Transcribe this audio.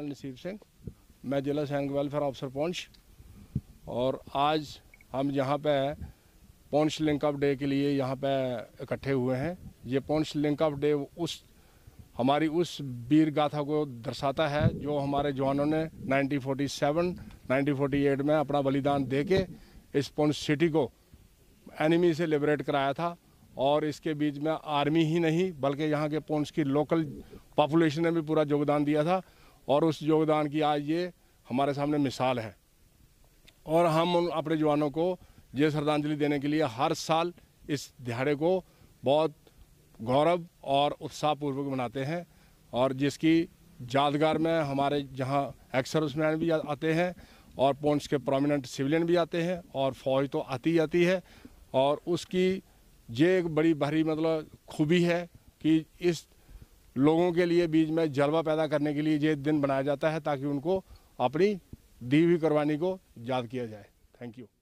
नसीब सिंह, मैं जिला सैनिक वेलफेयर ऑफिसर पुंछ। और आज हम यहाँ पे पुंछ लिंक अप डे के लिए यहाँ पे इकट्ठे हुए हैं। ये पुंछ लिंक अप डे हमारी उस वीर गाथा को दर्शाता है जो हमारे जवानों ने 1947, 1948 में अपना बलिदान देके इस पुंछ सिटी को एनिमी से लिबरेट कराया था। और इसके बीच में आर्मी ही नहीं बल्कि यहाँ के पुंछ की लोकल पॉपुलेशन ने भी पूरा योगदान दिया था। और उस योगदान की आज ये हमारे सामने मिसाल है। और हम अपने जवानों को ये श्रद्धांजलि देने के लिए हर साल इस दिहाड़े को बहुत गौरव और उत्साहपूर्वक मनाते हैं। और जिसकी यादगार में हमारे जहाँ एक्स सर्विसमैन भी आते हैं और पुंछ के प्रोमिनेंट सिविलियन भी आते हैं और फौज तो आती ही आती है। और उसकी ये एक बड़ी भारी मतलब खूबी है कि इस लोगों के लिए बीच में जलवा पैदा करने के लिए ये दिन बनाया जाता है ताकि उनको अपनी दी हुई कुर्बानी को याद किया जाए। Thank you.